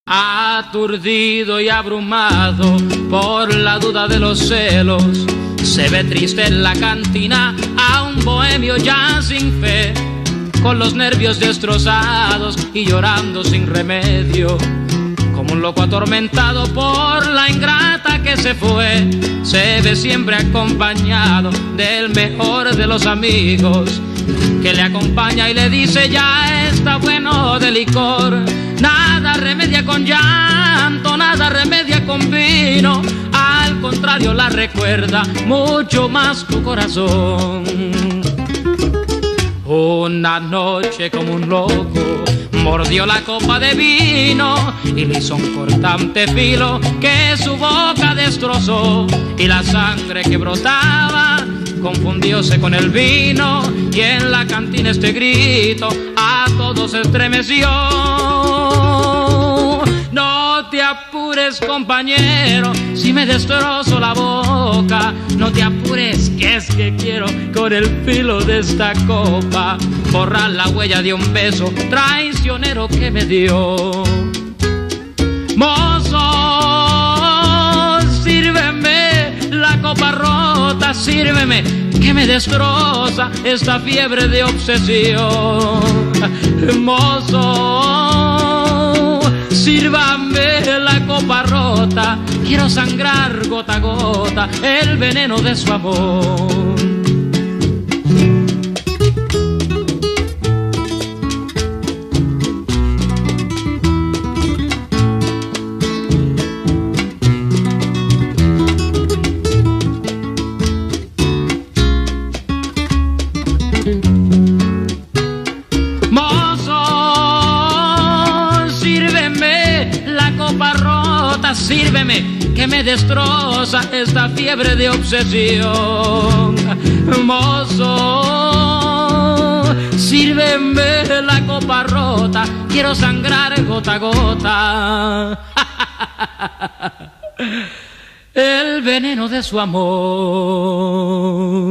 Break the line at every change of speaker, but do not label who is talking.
Aturdido y abrumado por la duda de los celos, se ve triste en la cantina a un bohemio ya sin fe, con los nervios destrozados y llorando sin remedio. Como un loco atormentado por la ingrata que se fue, se ve siempre acompañado del mejor de los amigos, que le acompaña y le dice: ya está bueno de licor. Nada remedia con llanto, nada remedia con vino, al contrario la recuerda mucho más tu corazón. Una noche como un loco mordió la copa de vino y le hizo un cortante filo que su boca destrozó, y la sangre que brotaba confundióse con el vino, y en la cantina este grito a todos estremeció: no te apures, compañero, si me destrozo la boca. No te apures, que es que quiero con el filo de esta copa borrar la huella de un beso traicionero que me dio. Mozo, sírveme la copa rota, sírveme, que me destroza esta fiebre de obsesión. Mozo, sírvame la copa rota, quiero sangrar gota a gota el veneno de su amor. Sírveme, que me destroza esta fiebre de obsesión. Mozo, sírveme la copa rota, quiero sangrar gota a gota el veneno de su amor.